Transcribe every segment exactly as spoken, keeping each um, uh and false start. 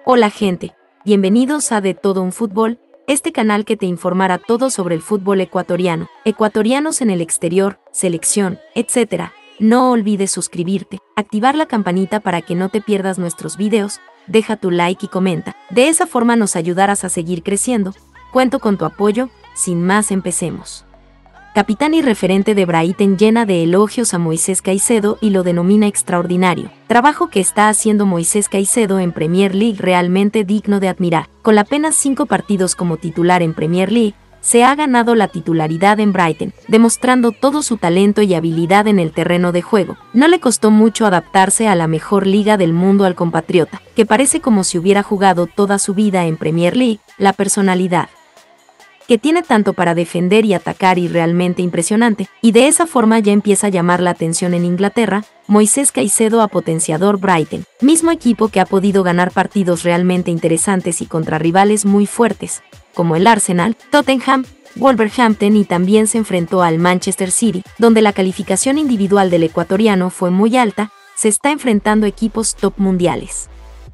Hola gente, bienvenidos a De Todo un Fútbol, este canal que te informará todo sobre el fútbol ecuatoriano, ecuatorianos en el exterior, selección, etcétera. No olvides suscribirte, activar la campanita para que no te pierdas nuestros videos, deja tu like y comenta. De esa forma nos ayudarás a seguir creciendo. Cuento con tu apoyo, sin más empecemos. Capitán y referente de Brighton llena de elogios a Moisés Caicedo y lo denomina extraordinario. Trabajo que está haciendo Moisés Caicedo en Premier League realmente digno de admirar. Con apenas cinco partidos como titular en Premier League, se ha ganado la titularidad en Brighton, demostrando todo su talento y habilidad en el terreno de juego. No le costó mucho adaptarse a la mejor liga del mundo al compatriota, que parece como si hubiera jugado toda su vida en Premier League. La personalidad que tiene tanto para defender y atacar y realmente impresionante, y de esa forma ya empieza a llamar la atención en Inglaterra. Moisés Caicedo a potenciador Brighton, mismo equipo que ha podido ganar partidos realmente interesantes y contra rivales muy fuertes, como el Arsenal, Tottenham, Wolverhampton, y también se enfrentó al Manchester City, donde la calificación individual del ecuatoriano fue muy alta. Se está enfrentando equipos top mundiales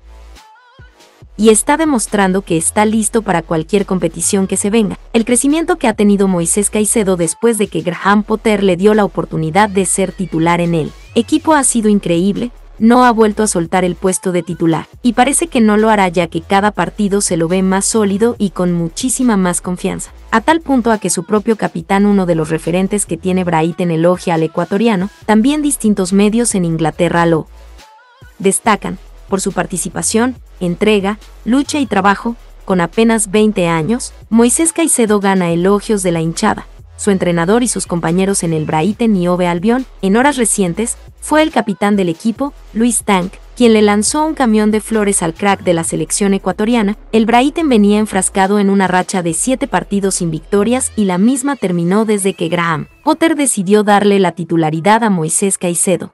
y está demostrando que está listo para cualquier competición que se venga. El crecimiento que ha tenido Moisés Caicedo después de que Graham Potter le dio la oportunidad de ser titular en el equipo ha sido increíble. No ha vuelto a soltar el puesto de titular, y parece que no lo hará, ya que cada partido se lo ve más sólido y con muchísima más confianza, a tal punto a que su propio capitán, uno de los referentes que tiene Brighton, elogia al ecuatoriano. También distintos medios en Inglaterra lo destacan por su participación, entrega, lucha y trabajo. Con apenas veinte años, Moisés Caicedo gana elogios de la hinchada, su entrenador y sus compañeros en el Brighton y Hove Albion. En horas recientes, fue el capitán del equipo, Luis Tank, quien le lanzó un camión de flores al crack de la selección ecuatoriana. El Brighton venía enfrascado en una racha de siete partidos sin victorias, y la misma terminó desde que Graham Potter decidió darle la titularidad a Moisés Caicedo,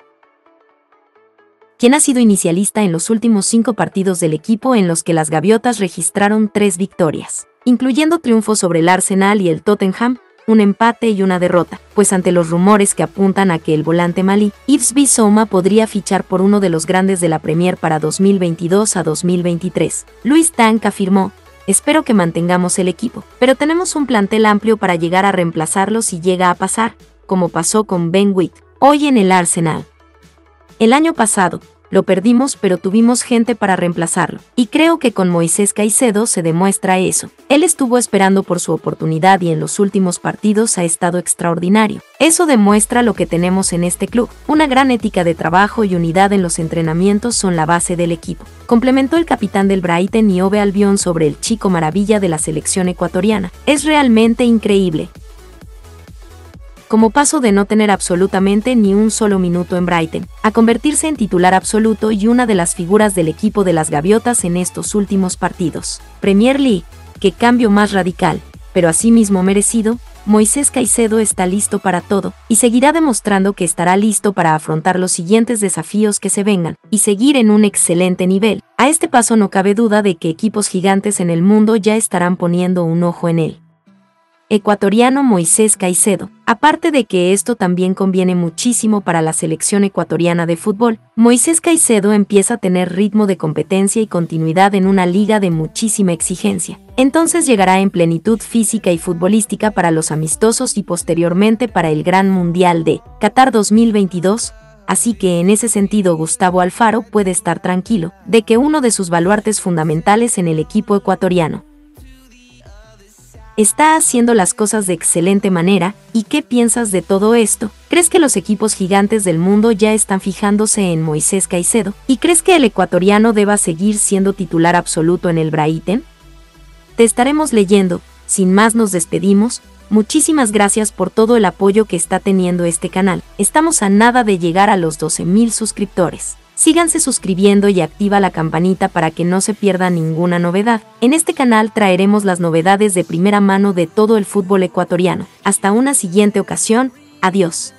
quien ha sido inicialista en los últimos cinco partidos del equipo, en los que las gaviotas registraron tres victorias, incluyendo triunfos sobre el Arsenal y el Tottenham, un empate y una derrota, pues ante los rumores que apuntan a que el volante malí, Yves Bissouma, podría fichar por uno de los grandes de la Premier para dos mil veintidós a dos mil veintitrés, Luis Tank afirmó: "Espero que mantengamos el equipo, pero tenemos un plantel amplio para llegar a reemplazarlo si llega a pasar, como pasó con Ben White hoy en el Arsenal. El año pasado lo perdimos, pero tuvimos gente para reemplazarlo, y creo que con Moisés Caicedo se demuestra eso. Él estuvo esperando por su oportunidad y en los últimos partidos ha estado extraordinario. Eso demuestra lo que tenemos en este club. Una gran ética de trabajo y unidad en los entrenamientos son la base del equipo", complementó el capitán del Brighton y Hove Albion sobre el chico maravilla de la selección ecuatoriana. "Es realmente increíble como paso de no tener absolutamente ni un solo minuto en Brighton, a convertirse en titular absoluto y una de las figuras del equipo de las gaviotas en estos últimos partidos. Premier League, qué cambio más radical, pero asimismo merecido. Moisés Caicedo está listo para todo, y seguirá demostrando que estará listo para afrontar los siguientes desafíos que se vengan, y seguir en un excelente nivel. A este paso no cabe duda de que equipos gigantes en el mundo ya estarán poniendo un ojo en él. Ecuatoriano Moisés Caicedo. Aparte de que esto también conviene muchísimo para la selección ecuatoriana de fútbol, Moisés Caicedo empieza a tener ritmo de competencia y continuidad en una liga de muchísima exigencia. Entonces llegará en plenitud física y futbolística para los amistosos y posteriormente para el Gran Mundial de Qatar dos mil veintidós. Así que en ese sentido Gustavo Alfaro puede estar tranquilo de que uno de sus baluartes fundamentales en el equipo ecuatoriano está haciendo las cosas de excelente manera. ¿Y qué piensas de todo esto? ¿Crees que los equipos gigantes del mundo ya están fijándose en Moisés Caicedo? ¿Y crees que el ecuatoriano deba seguir siendo titular absoluto en el Brighton? Te estaremos leyendo. Sin más, nos despedimos. Muchísimas gracias por todo el apoyo que está teniendo este canal. Estamos a nada de llegar a los doce mil suscriptores. Síganse suscribiendo y activa la campanita para que no se pierda ninguna novedad. En este canal traeremos las novedades de primera mano de todo el fútbol ecuatoriano. Hasta una siguiente ocasión. Adiós.